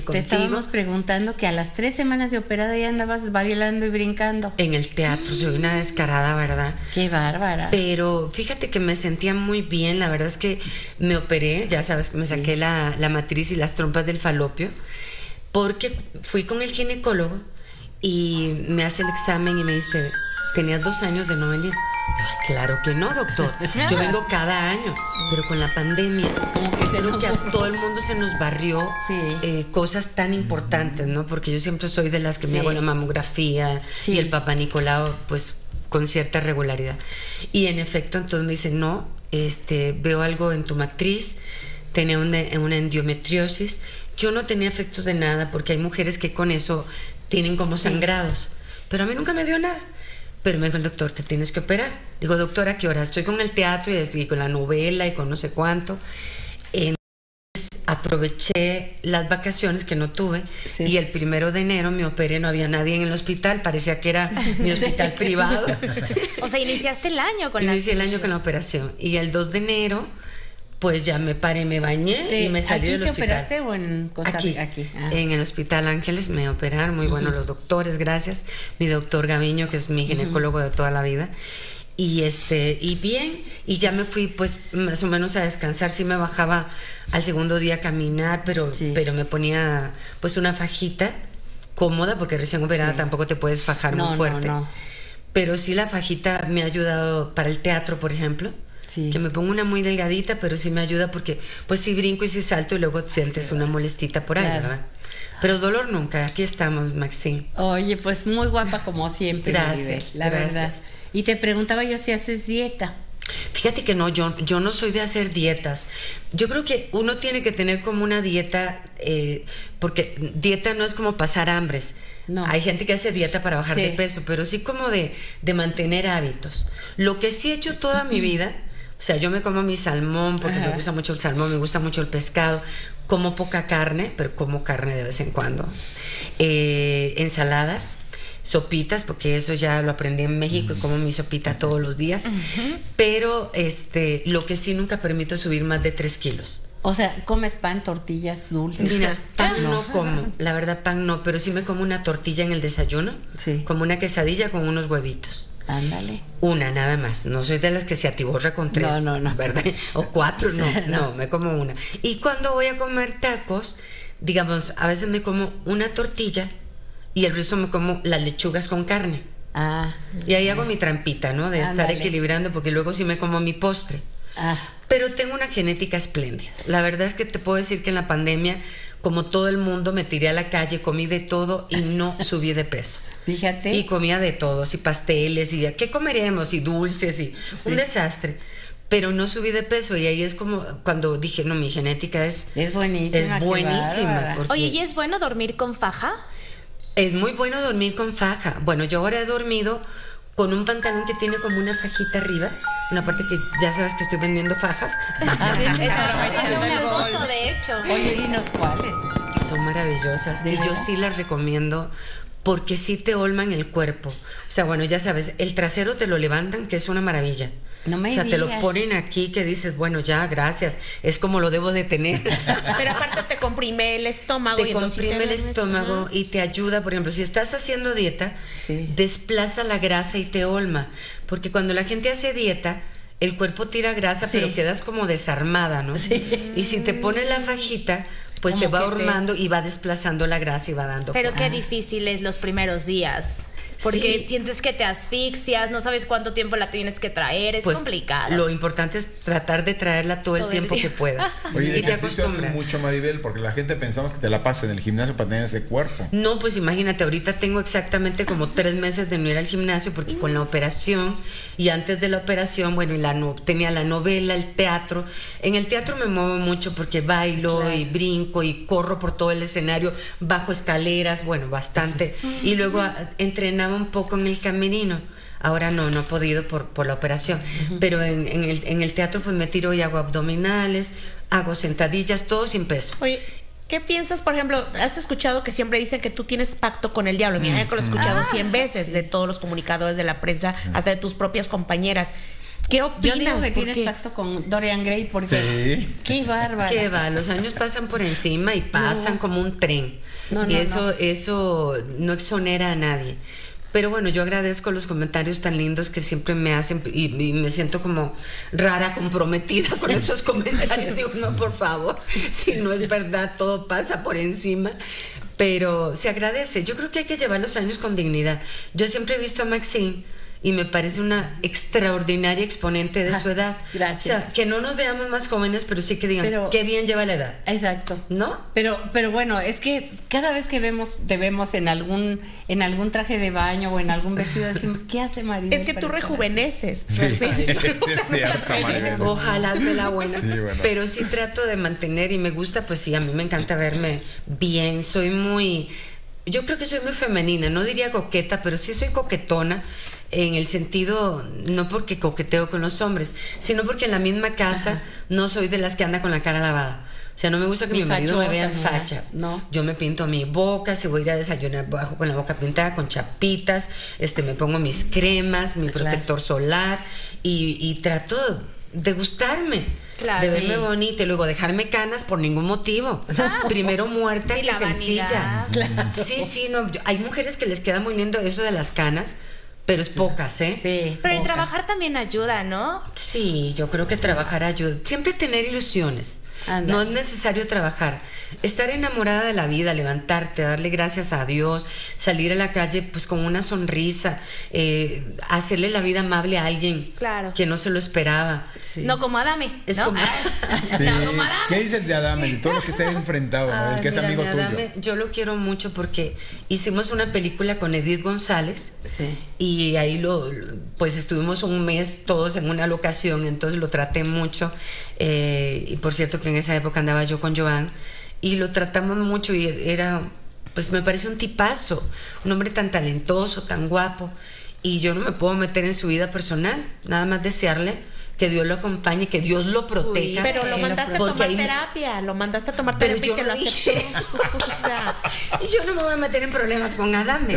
Te estábamos preguntando que a las 3 semanas de operada ya andabas bailando y brincando. En el teatro, soy una descarada, ¿verdad? ¡Qué bárbara! Pero fíjate que me sentía muy bien, la verdad es que me operé, ya sabes, me saqué la matriz y las trompas del falopio, porque fui con el ginecólogo y me hace el examen y me dice, ¿tenías 2 años de no venir? Claro que no, doctor. Yo vengo cada año, pero con la pandemia, creo que a todo el mundo se nos barrió cosas tan importantes, ¿no? Porque yo siempre soy de las que me hago la mamografía y el Papá Nicolau, pues con cierta regularidad. Y en efecto, entonces me dice, no, veo algo en tu matriz, tenía una endometriosis. Yo no tenía efectos de nada, porque hay mujeres que con eso tienen como sangrados, pero a mí nunca me dio nada. Pero me dijo el doctor, te tienes que operar. Digo, doctora, ¿a qué hora? Estoy con el teatro y con la novela y con no sé cuánto. Entonces aproveché las vacaciones que no tuve y el 1 de enero me operé, no había nadie en el hospital, parecía que era mi hospital privado. O sea, iniciaste el año con Inicié el año con la operación. Y el 2 de enero, pues ya me paré, me bañé y me salí del hospital. ¿Aquí te operaste o en Aquí. En el Hospital Ángeles me operaron, muy buenos los doctores, gracias. Mi doctor Gaviño, que es mi ginecólogo de toda la vida. Y bien, y ya me fui pues más o menos a descansar. Sí me bajaba al segundo día a caminar, pero me ponía pues una fajita cómoda, porque recién operada tampoco te puedes fajar muy fuerte. No. Pero sí la fajita me ha ayudado para el teatro, por ejemplo. Que me pongo una muy delgadita, pero sí me ayuda porque pues si brinco y si salto y luego sientes una molestita por ahí, ¿verdad? Pero dolor nunca. Aquí estamos, Maxine. Oye, pues muy guapa como siempre. Gracias, la verdad. Y te preguntaba yo si haces dieta. Fíjate que no, yo no soy de hacer dietas. Yo creo que uno tiene que tener como una dieta, porque dieta no es como pasar hambres. No. Hay gente que hace dieta para bajar de peso, pero sí como de mantener hábitos. Lo que sí he hecho toda mi vida, o sea, yo me como mi salmón porque me gusta mucho el salmón, me gusta mucho el pescado, como poca carne, pero como carne de vez en cuando. Ensaladas, sopitas, porque eso ya lo aprendí en México y como mi sopita todos los días. Pero lo que sí nunca permito es subir más de 3 kilos. O sea, ¿comes pan, tortillas, dulces? Mira, pan no como, la verdad pan no, pero sí me como una tortilla en el desayuno, como una quesadilla con unos huevitos. Ándale. Una nada más, no soy de las que se atiborra con 3, no. ¿verdad? O 4, no, me como una. Y cuando voy a comer tacos, digamos, a veces me como una tortilla y el resto me como las lechugas con carne. Y ahí hago mi trampita, ¿no? De estar equilibrando, porque luego sí me como mi postre. Pero tengo una genética espléndida. La verdad es que te puedo decir que en la pandemia, como todo el mundo, me tiré a la calle, comí de todo y no subí de peso. Fíjate. Y comía de todo, y pasteles, y ¿qué comeremos? Y dulces, y un desastre. Pero no subí de peso, y ahí es como cuando dije, no, mi genética es buenísima. Es buenísima. Oye, ¿y es bueno dormir con faja? Es muy bueno dormir con faja. Bueno, yo ahora he dormido con un pantalón que tiene como una fajita arriba, una parte que ya sabes que estoy vendiendo fajas. Una foto, de hecho. Oye, dinos cuáles. Son maravillosas y yo sí las recomiendo porque sí te holman el cuerpo. O sea, bueno, ya sabes, el trasero te lo levantan, que es una maravilla. No me digas. Te lo ponen aquí que dices, bueno, ya, gracias, es como lo debo de tener. Pero aparte te comprime el estómago. Te comprime el estómago y te ayuda, por ejemplo, si estás haciendo dieta, desplaza la grasa y te holma. Porque cuando la gente hace dieta, el cuerpo tira grasa, pero quedas como desarmada, ¿no? Y si te pones la fajita, pues te va hormando y va desplazando la grasa y va dando Pero qué difícil es los primeros días. Porque sientes que te asfixias, no sabes cuánto tiempo la tienes que traer, es complicado. Lo importante es tratar de traerla todo el tiempo que puedas. Oye, y te acostumbras mucho, Maribel, porque la gente pensamos que te la pasas en el gimnasio para tener ese cuerpo. No, pues imagínate, ahorita tengo exactamente como 3 meses de no ir al gimnasio, porque con la operación y antes de la operación, bueno, tenía la novela, el teatro. En el teatro me muevo mucho porque bailo y brinco y corro por todo el escenario, bajo escaleras, bueno, bastante. Y luego entrenaba un poco en el camerino. Ahora no he podido por la operación, pero en el teatro pues me tiro y hago abdominales, hago sentadillas, todo sin peso. Oye, ¿qué piensas, por ejemplo? Has escuchado que siempre dicen que tú tienes pacto con el diablo. Mira, que lo he escuchado 100 veces de todos los comunicadores de la prensa, hasta de tus propias compañeras. ¿Qué Yo opinas? digo que ¿Por tienes qué? pacto con Dorian Gray porque Sí. qué bárbara. ¿Qué va? Los años pasan por encima y pasan como un tren. No, y no, eso no exonera a nadie. Pero bueno, yo agradezco los comentarios tan lindos que siempre me hacen y me siento como rara, comprometida con esos comentarios. Digo, no, por favor, si no es verdad, todo pasa por encima. Pero se agradece. Yo creo que hay que llevar los años con dignidad. Yo siempre he visto a Maxine y me parece una extraordinaria exponente de su edad. Gracias. O sea, que no nos veamos más jóvenes, pero sí que digan, Pero- qué bien lleva la edad. Exacto. ¿No? Pero bueno, es que cada vez que te vemos en algún traje de baño o en algún vestido, decimos, ¿qué hace Maribel? Es que tú para estar rejuveneces. Sí, sí, es cierto, Maribel. Ojalá me la buena. Sí, bueno. Pero sí trato de mantener y me gusta, pues sí, a mí me encanta verme bien. Yo creo que soy muy femenina, no diría coqueta, pero sí soy coquetona en el sentido, no porque coqueteo con los hombres, sino porque en la misma casa no soy de las que anda con la cara lavada. O sea, no me gusta que Ni mi marido me vea en fachosa, ni facha. nada, no. Yo me pinto mi boca, si voy a ir a desayunar, bajo con la boca pintada, con chapitas, me pongo mis cremas, mi Claro. protector solar y trato de gustarme. Claro. De verme Sí. bonita y luego dejarme canas por ningún motivo. Primero muerta Sí, que la sencilla. vanidad. Sí, no. Hay mujeres que les queda muy lindo eso de las canas, pero es pocas, ¿eh? Sí. Pero el poca. trabajar también ayuda, ¿no? Sí, yo creo que trabajar ayuda. Siempre tener ilusiones. Ándale. No es necesario trabajar. Estar enamorada de la vida, levantarte, darle gracias a Dios, salir a la calle pues con una sonrisa, hacerle la vida amable a alguien Claro. que no se lo esperaba. Sí. No como Adame, Es ¿no? como- Sí. No como Adame. ¿Qué dices de Adame? Y todo lo que se ha enfrentado, Ay, el que es mira, amigo mi tuyo. Adame, yo lo quiero mucho porque hicimos una película con Edith González Sí. y ahí pues estuvimos un mes todos en una locación, entonces lo traté mucho y por cierto que en esa época andaba yo con Joan y lo tratamos mucho y pues me parece un tipazo, un hombre tan talentoso, tan guapo y yo no me puedo meter en su vida personal, nada más desearle que Dios lo acompañe, que Dios lo proteja. Pero lo que mandaste a porque tomar ahí- terapia, lo mandaste a tomar Pero terapia y yo te no lo dije aceptó. eso. O sea, Y yo no me voy a meter en problemas con Adame.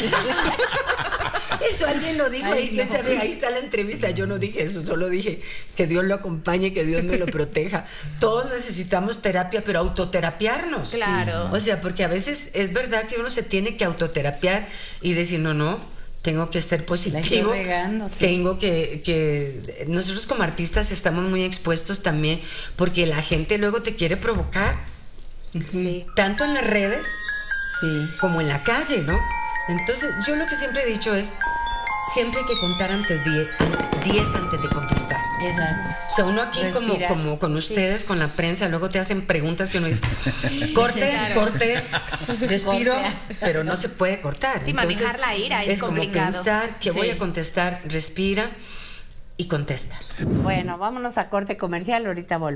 Eso alguien lo dijo Ay, ahí, quién no. sabe, ahí está la entrevista. Yo no dije eso, solo dije que Dios lo acompañe, que Dios me lo proteja. Todos necesitamos terapia, pero autoterapiarnos. Claro. O sea, porque a veces es verdad que uno se tiene que autoterapiar y decir, no, tengo que ser positivo. La estoy regando, sí. Tengo que nosotros como artistas estamos muy expuestos también porque la gente luego te quiere provocar. Sí. Tanto en las redes Sí. como en la calle, ¿no? Entonces, yo lo que siempre he dicho es, siempre hay que contar antes 10 antes de contestar. Exacto. O sea, uno aquí Respirar. como con ustedes, con la prensa, luego te hacen preguntas que uno dice, corte, respiro, Corte. pero no se puede cortar. Sí, Entonces, manejar la ira es como complicado. pensar que voy Sí. a contestar, respira y contesta. Bueno, vámonos a corte comercial, ahorita volvemos.